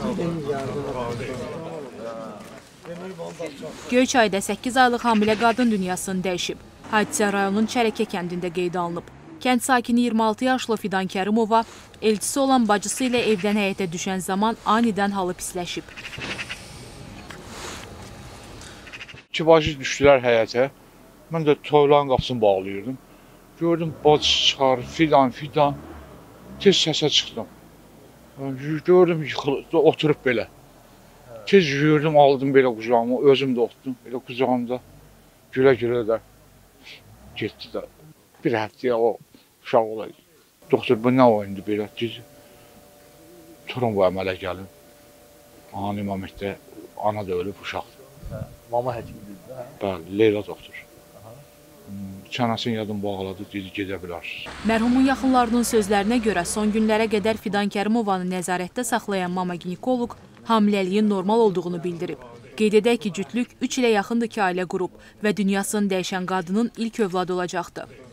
Göyçayda 8 aylıq hamilə qadın dünyasını dəyişib. Hadisə rayonun Çərəkə kəndində qeydə alınıb. Kənd sakini 26 yaşlı Fidan Kərimova elçisi olan bacısı ilə evdən həyətə düşən zaman anidən halı pisləşib. İki bacı düşdülər həyətə. Mən də toyların qapısını bağlayırdım. Gördüm bacısı çıxar, Fidan. Tez səsə çıxdım. Gördüm yıxılıb, oturub belə. Tez yürüdüm, aldım belə qucağıma, özüm də otdum. Belə qucağımda gülə-gülə də getdi də. Bir həftəyə o uşaq olaydı. Doktor, bu nə oyundu belə? Turun bu əmələ gəlin. Ani momentdə ana da ölüb, uşaqdır. Mama həkimdir, hə? Bəli, Leyla doktor. Çənəsini yadım bağladı, dedi, gedə bilərsiniz. Mərhumun yaxınlarının sözlərinə görə son günlərə qədər Fidan Kərimovanı nəzarətdə saxlayan mama ginekoloq hamiləliyin normal olduğunu bildirib. Qeyd edək ki, cütlük 3 ilə yaxındır ki, ailə qurub və dünyasını dəyişən qadının ilk övladı olacaqdı.